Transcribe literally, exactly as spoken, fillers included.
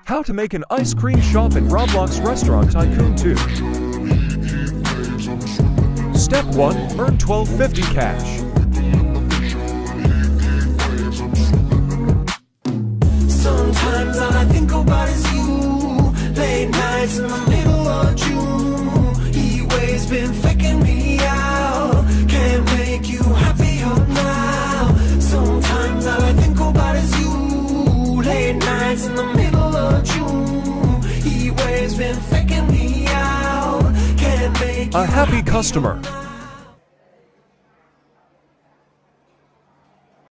How to make an ice cream shop in Roblox Restaurant Tycoon two. Step one. Earn twelve fifty cash. Sometimes all I think about is you. Late nights in the middle of June. He always been faking me out. Can't make you happier now. Sometimes all I think about is you. Late nights in the middle of June. He always been faking me out. Can't make you A happy customer.